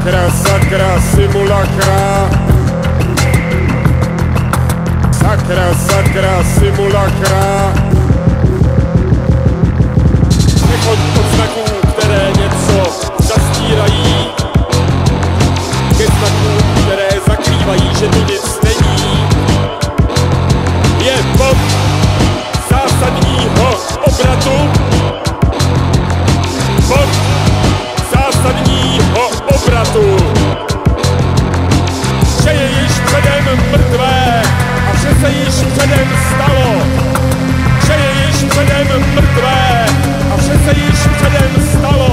Sakra, sakra, simulakra. Sakra, sakra, simulakra. Přechod od znaků, které něco zastírají, ke znakům, které zakrývají, že to nic není, je bod zásadního obratu. Bod zásadního obratu. Že je již předem mrtvé a vše se již předem stalo. Že je již předem mrtvé a vše se již předem stalo.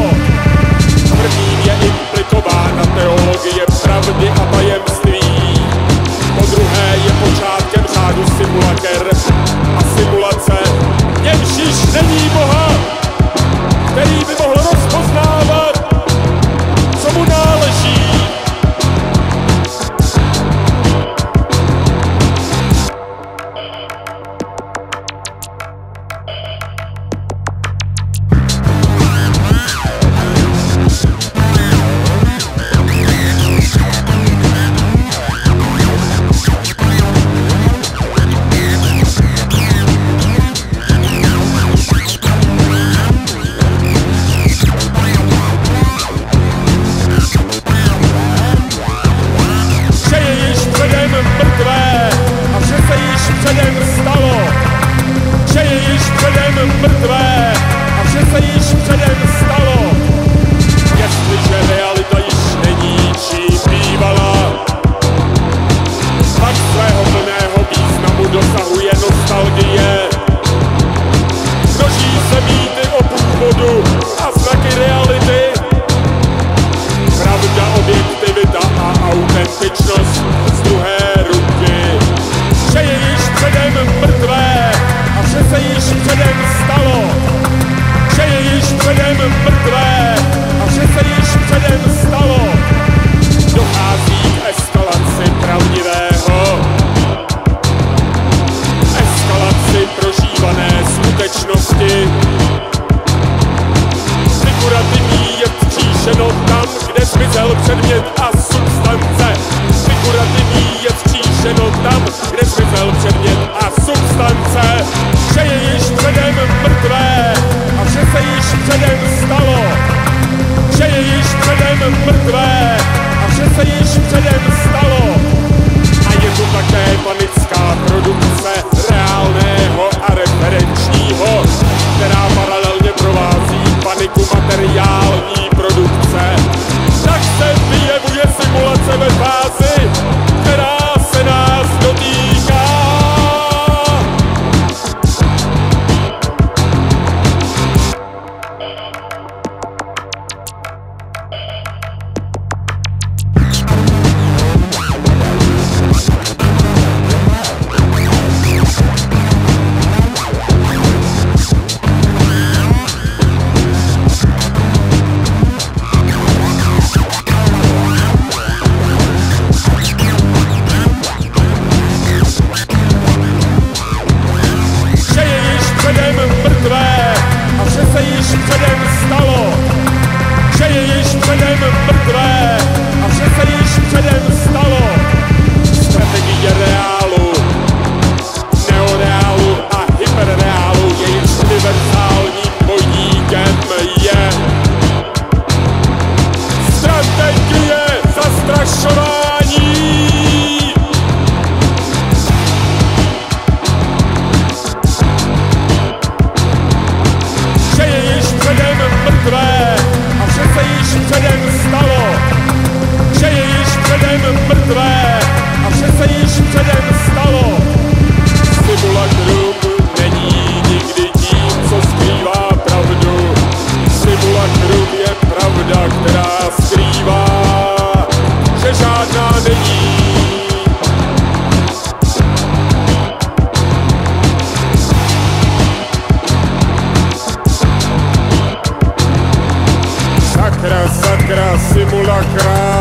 Prvním je implikována teologie pravdy a tajemství. Po druhé je počátkem řádu simulaker a simulace, němž již není Boha, který by mohl rozpoznávat, co mu náleží.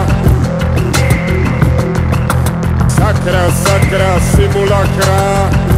Sakra, sakra, simulakra.